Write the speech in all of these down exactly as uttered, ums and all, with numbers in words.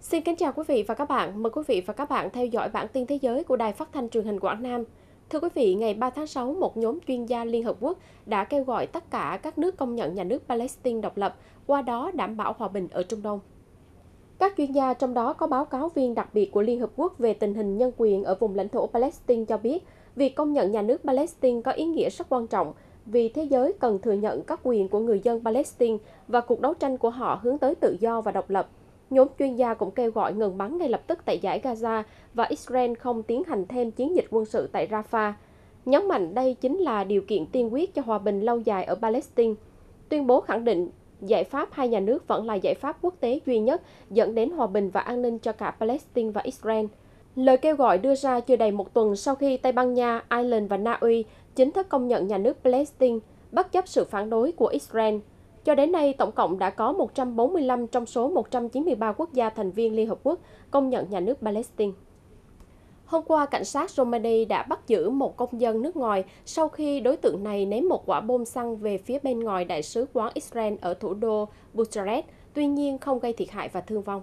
Xin kính chào quý vị và các bạn. Mời quý vị và các bạn theo dõi bản tin thế giới của Đài Phát thanh Truyền hình Quảng Nam. Thưa quý vị, ngày ba tháng sáu, một nhóm chuyên gia Liên Hợp Quốc đã kêu gọi tất cả các nước công nhận nhà nước Palestine độc lập, qua đó đảm bảo hòa bình ở Trung Đông. Các chuyên gia, trong đó có báo cáo viên đặc biệt của Liên Hợp Quốc về tình hình nhân quyền ở vùng lãnh thổ Palestine, cho biết việc công nhận nhà nước Palestine có ý nghĩa rất quan trọng vì thế giới cần thừa nhận các quyền của người dân Palestine và cuộc đấu tranh của họ hướng tới tự do và độc lập. Nhóm chuyên gia cũng kêu gọi ngừng bắn ngay lập tức tại dải Gaza và Israel không tiến hành thêm chiến dịch quân sự tại Rafah, nhấn mạnh đây chính là điều kiện tiên quyết cho hòa bình lâu dài ở Palestine. Tuyên bố khẳng định giải pháp hai nhà nước vẫn là giải pháp quốc tế duy nhất dẫn đến hòa bình và an ninh cho cả Palestine và Israel. Lời kêu gọi đưa ra chưa đầy một tuần sau khi Tây Ban Nha, Ireland và Na Uy chính thức công nhận nhà nước Palestine, bất chấp sự phản đối của Israel. Cho đến nay, tổng cộng đã có một trăm bốn mươi lăm trong số một trăm chín mươi ba quốc gia thành viên Liên Hợp Quốc công nhận nhà nước Palestine. Hôm qua, cảnh sát Romania đã bắt giữ một công dân nước ngoài sau khi đối tượng này ném một quả bom xăng về phía bên ngoài Đại sứ quán Israel ở thủ đô Bucharest, tuy nhiên không gây thiệt hại và thương vong.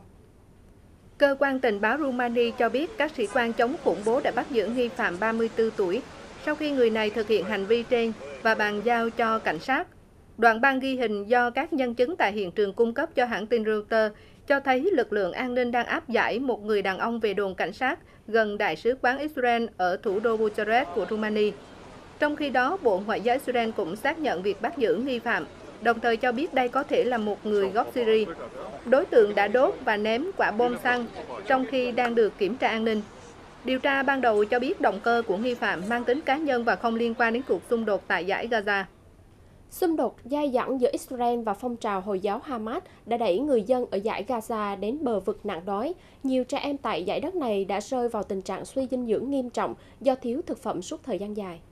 Cơ quan tình báo Rumani cho biết các sĩ quan chống khủng bố đã bắt giữ nghi phạm ba mươi tư tuổi sau khi người này thực hiện hành vi trên và bàn giao cho cảnh sát. Đoạn băng ghi hình do các nhân chứng tại hiện trường cung cấp cho hãng tin Reuters cho thấy lực lượng an ninh đang áp giải một người đàn ông về đồn cảnh sát gần Đại sứ quán Israel ở thủ đô Bucharest của Rumani. Trong khi đó, Bộ Ngoại giao Israel cũng xác nhận việc bắt giữ nghi phạm, đồng thời cho biết đây có thể là một người gốc Syria. Đối tượng đã đốt và ném quả bom xăng trong khi đang được kiểm tra an ninh. Điều tra ban đầu cho biết động cơ của nghi phạm mang tính cá nhân và không liên quan đến cuộc xung đột tại dải Gaza. Xung đột dai dẳng giữa Israel và phong trào Hồi giáo Hamas đã đẩy người dân ở dải Gaza đến bờ vực nạn đói. Nhiều trẻ em tại dải đất này đã rơi vào tình trạng suy dinh dưỡng nghiêm trọng do thiếu thực phẩm suốt thời gian dài.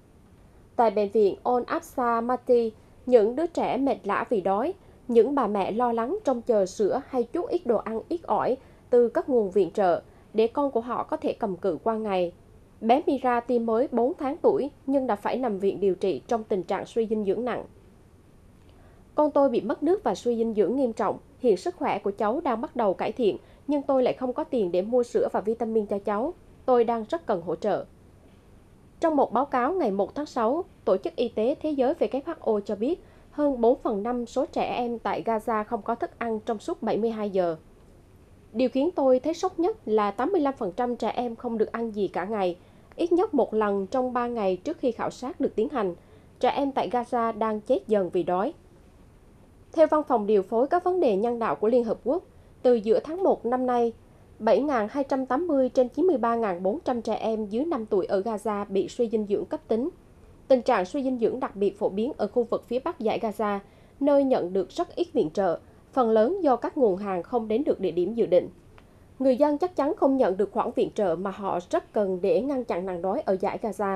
Tại bệnh viện Al-Aqsa Mati, những đứa trẻ mệt lả vì đói, những bà mẹ lo lắng trông chờ sữa hay chút ít đồ ăn ít ỏi từ các nguồn viện trợ để con của họ có thể cầm cự qua ngày. Bé Mira tuy mới bốn tháng tuổi nhưng đã phải nằm viện điều trị trong tình trạng suy dinh dưỡng nặng. Con tôi bị mất nước và suy dinh dưỡng nghiêm trọng. Hiện sức khỏe của cháu đang bắt đầu cải thiện, nhưng tôi lại không có tiền để mua sữa và vitamin cho cháu. Tôi đang rất cần hỗ trợ. Trong một báo cáo ngày một tháng sáu, Tổ chức Y tế Thế giới W H O cho biết hơn bốn phần năm số trẻ em tại Gaza không có thức ăn trong suốt bảy mươi hai giờ. Điều khiến tôi thấy sốc nhất là tám mươi lăm phần trăm trẻ em không được ăn gì cả ngày, ít nhất một lần trong ba ngày trước khi khảo sát được tiến hành. Trẻ em tại Gaza đang chết dần vì đói. Theo Văn phòng điều phối các vấn đề nhân đạo của Liên Hợp Quốc, từ giữa tháng một năm nay, bảy nghìn hai trăm tám mươi trên chín mươi ba nghìn bốn trăm trẻ em dưới năm tuổi ở Gaza bị suy dinh dưỡng cấp tính. Tình trạng suy dinh dưỡng đặc biệt phổ biến ở khu vực phía bắc dải Gaza, nơi nhận được rất ít viện trợ, phần lớn do các nguồn hàng không đến được địa điểm dự định. Người dân chắc chắn không nhận được khoản viện trợ mà họ rất cần để ngăn chặn nạn đói ở dải Gaza.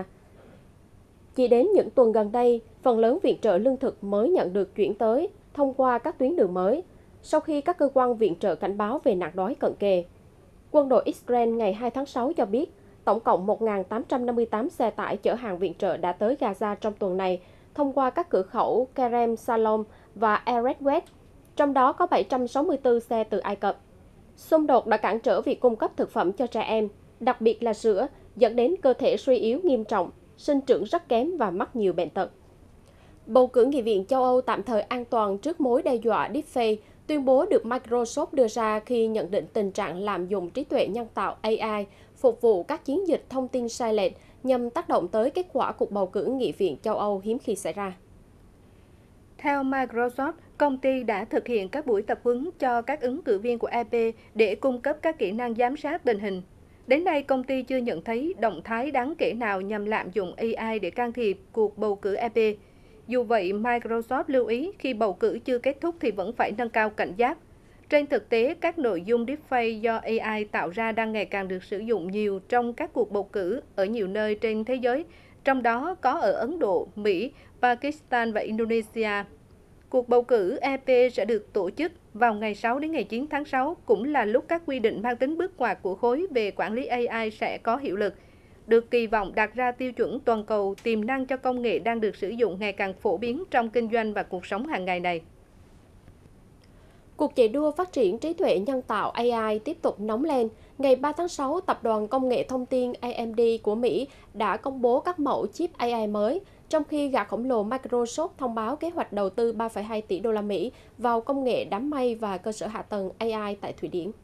Chỉ đến những tuần gần đây, phần lớn viện trợ lương thực mới nhận được chuyển tới thông qua các tuyến đường mới, sau khi các cơ quan viện trợ cảnh báo về nạn đói cận kề. Quân đội Israel ngày hai tháng sáu cho biết, tổng cộng một nghìn tám trăm năm mươi tám xe tải chở hàng viện trợ đã tới Gaza trong tuần này, thông qua các cửa khẩu Kerem Salom và Erez West, trong đó có bảy trăm sáu mươi tư xe từ Ai Cập. Xung đột đã cản trở việc cung cấp thực phẩm cho trẻ em, đặc biệt là sữa, dẫn đến cơ thể suy yếu nghiêm trọng, sinh trưởng rất kém và mắc nhiều bệnh tật. Bầu cử Nghị viện châu Âu tạm thời an toàn trước mối đe dọa deepfake, tuyên bố được Microsoft đưa ra khi nhận định tình trạng lạm dụng trí tuệ nhân tạo A I phục vụ các chiến dịch thông tin sai lệch nhằm tác động tới kết quả cuộc bầu cử Nghị viện châu Âu hiếm khi xảy ra. Theo Microsoft, công ty đã thực hiện các buổi tập huấn cho các ứng cử viên của e pê để cung cấp các kỹ năng giám sát tình hình. Đến nay, công ty chưa nhận thấy động thái đáng kể nào nhằm lạm dụng A I để can thiệp cuộc bầu cử e pê. Dù vậy, Microsoft lưu ý khi bầu cử chưa kết thúc thì vẫn phải nâng cao cảnh giác. Trên thực tế, các nội dung deepfake do A I tạo ra đang ngày càng được sử dụng nhiều trong các cuộc bầu cử ở nhiều nơi trên thế giới, trong đó có ở Ấn Độ, Mỹ, Pakistan và Indonesia. Cuộc bầu cử e pê sẽ được tổ chức vào ngày sáu đến ngày chín tháng sáu, cũng là lúc các quy định mang tính bước ngoặt của khối về quản lý A I sẽ có hiệu lực, được kỳ vọng đặt ra tiêu chuẩn toàn cầu tiềm năng cho công nghệ đang được sử dụng ngày càng phổ biến trong kinh doanh và cuộc sống hàng ngày này. Cuộc chạy đua phát triển trí tuệ nhân tạo A I tiếp tục nóng lên. Ngày ba tháng sáu, Tập đoàn Công nghệ Thông tin A M D của Mỹ đã công bố các mẫu chip A I mới, trong khi gã khổng lồ Microsoft thông báo kế hoạch đầu tư ba phẩy hai tỷ đô la Mỹ vào công nghệ đám mây và cơ sở hạ tầng A I tại Thụy Điển.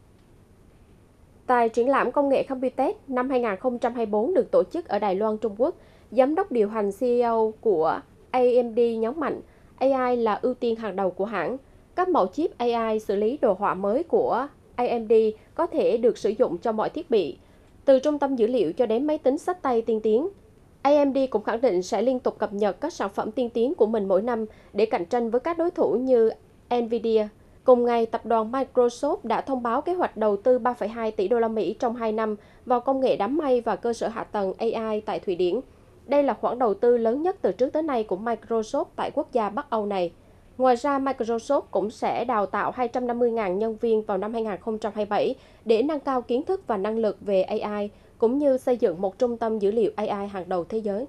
Tại triển lãm công nghệ Computex năm hai nghìn không trăm hai mươi tư được tổ chức ở Đài Loan, Trung Quốc, Giám đốc điều hành C E O của A M D nhấn mạnh A I là ưu tiên hàng đầu của hãng. Các mẫu chip A I xử lý đồ họa mới của A M D có thể được sử dụng cho mọi thiết bị, từ trung tâm dữ liệu cho đến máy tính xách tay tiên tiến. A M D cũng khẳng định sẽ liên tục cập nhật các sản phẩm tiên tiến của mình mỗi năm để cạnh tranh với các đối thủ như Nvidia. Cùng ngày, tập đoàn Microsoft đã thông báo kế hoạch đầu tư ba phẩy hai tỷ đô la Mỹ trong hai năm vào công nghệ đám mây và cơ sở hạ tầng A I tại Thụy Điển. Đây là khoản đầu tư lớn nhất từ trước tới nay của Microsoft tại quốc gia Bắc Âu này. Ngoài ra, Microsoft cũng sẽ đào tạo hai trăm năm mươi nghìn nhân viên vào năm hai nghìn không trăm hai mươi bảy để nâng cao kiến thức và năng lực về A I, cũng như xây dựng một trung tâm dữ liệu A I hàng đầu thế giới.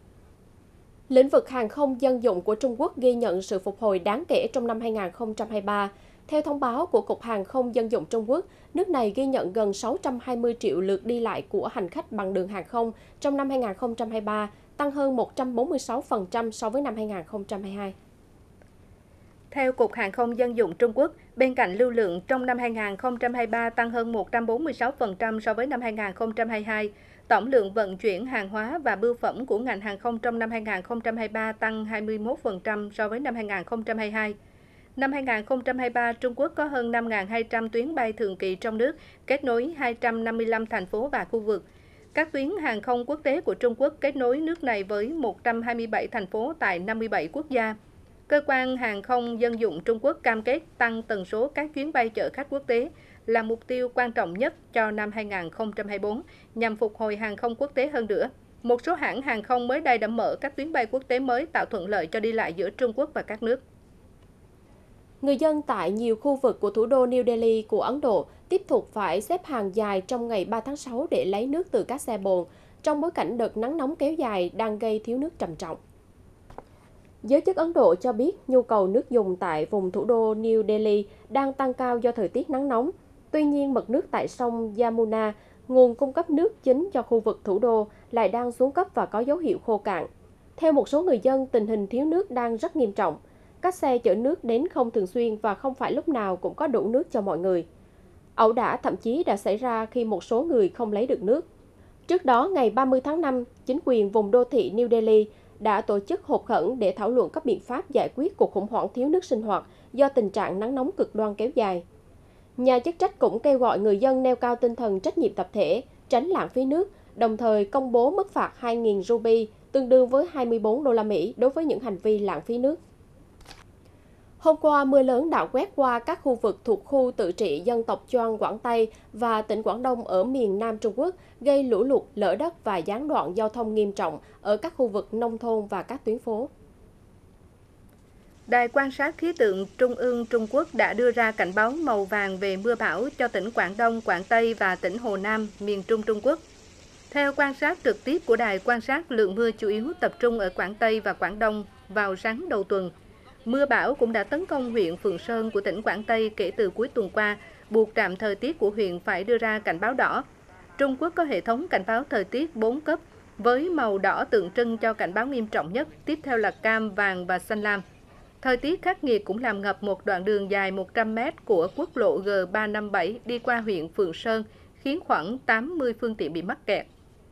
Lĩnh vực hàng không dân dụng của Trung Quốc ghi nhận sự phục hồi đáng kể trong năm hai nghìn không trăm hai mươi ba. Theo thông báo của Cục Hàng không Dân dụng Trung Quốc, nước này ghi nhận gần sáu trăm hai mươi triệu lượt đi lại của hành khách bằng đường hàng không trong năm hai nghìn không trăm hai mươi ba, tăng hơn một trăm bốn mươi sáu phần trăm so với năm hai nghìn không trăm hai mươi hai. Theo Cục Hàng không Dân dụng Trung Quốc, bên cạnh lưu lượng trong năm hai nghìn không trăm hai mươi ba tăng hơn một trăm bốn mươi sáu phần trăm so với năm hai nghìn không trăm hai mươi hai, tổng lượng vận chuyển hàng hóa và bưu phẩm của ngành hàng không trong năm hai nghìn không trăm hai mươi ba tăng hai mươi mốt phần trăm so với năm hai nghìn không trăm hai mươi hai. Năm hai nghìn không trăm hai mươi ba, Trung Quốc có hơn năm nghìn hai trăm tuyến bay thường kỳ trong nước, kết nối hai trăm năm mươi lăm thành phố và khu vực. Các tuyến hàng không quốc tế của Trung Quốc kết nối nước này với một trăm hai mươi bảy thành phố tại năm mươi bảy quốc gia. Cơ quan Hàng không Dân dụng Trung Quốc cam kết tăng tần số các chuyến bay chở khách quốc tế là mục tiêu quan trọng nhất cho năm hai nghìn không trăm hai mươi tư nhằm phục hồi hàng không quốc tế hơn nữa. Một số hãng hàng không mới đây đã mở các tuyến bay quốc tế mới tạo thuận lợi cho đi lại giữa Trung Quốc và các nước. Người dân tại nhiều khu vực của thủ đô New Delhi của Ấn Độ tiếp tục phải xếp hàng dài trong ngày ba tháng sáu để lấy nước từ các xe bồn, trong bối cảnh đợt nắng nóng kéo dài đang gây thiếu nước trầm trọng. Giới chức Ấn Độ cho biết nhu cầu nước dùng tại vùng thủ đô New Delhi đang tăng cao do thời tiết nắng nóng. Tuy nhiên, mực nước tại sông Yamuna, nguồn cung cấp nước chính cho khu vực thủ đô, lại đang xuống cấp và có dấu hiệu khô cạn. Theo một số người dân, tình hình thiếu nước đang rất nghiêm trọng. Các xe chở nước đến không thường xuyên và không phải lúc nào cũng có đủ nước cho mọi người. Ẩu đả thậm chí đã xảy ra khi một số người không lấy được nước. Trước đó, ngày ba mươi tháng năm, chính quyền vùng đô thị New Delhi đã tổ chức họp khẩn để thảo luận các biện pháp giải quyết cuộc khủng hoảng thiếu nước sinh hoạt do tình trạng nắng nóng cực đoan kéo dài. Nhà chức trách cũng kêu gọi người dân nêu cao tinh thần trách nhiệm tập thể, tránh lãng phí nước, đồng thời công bố mức phạt hai nghìn ruby, tương đương với hai mươi tư đô la Mỹ đối với những hành vi lãng phí nước. Hôm qua, mưa lớn đã quét qua các khu vực thuộc khu tự trị dân tộc Choang Quảng Tây và tỉnh Quảng Đông ở miền Nam Trung Quốc, gây lũ lụt, lở đất và gián đoạn giao thông nghiêm trọng ở các khu vực nông thôn và các tuyến phố. Đài quan sát khí tượng Trung ương Trung Quốc đã đưa ra cảnh báo màu vàng về mưa bão cho tỉnh Quảng Đông, Quảng Tây và tỉnh Hồ Nam, miền Trung Trung Quốc. Theo quan sát trực tiếp của đài quan sát, lượng mưa chủ yếu tập trung ở Quảng Tây và Quảng Đông vào sáng đầu tuần. Mưa bão cũng đã tấn công huyện Phượng Sơn của tỉnh Quảng Tây kể từ cuối tuần qua, buộc trạm thời tiết của huyện phải đưa ra cảnh báo đỏ. Trung Quốc có hệ thống cảnh báo thời tiết bốn cấp, với màu đỏ tượng trưng cho cảnh báo nghiêm trọng nhất, tiếp theo là cam, vàng và xanh lam. Thời tiết khắc nghiệt cũng làm ngập một đoạn đường dài một trăm mét của quốc lộ G ba năm bảy đi qua huyện Phượng Sơn, khiến khoảng tám mươi phương tiện bị mắc kẹt.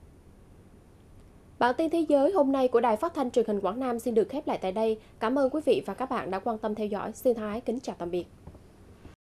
Bản tin thế giới hôm nay của Đài Phát thanh Truyền hình Quảng Nam xin được khép lại tại đây. Cảm ơn quý vị và các bạn đã quan tâm theo dõi. Xin thân ái kính chào tạm biệt.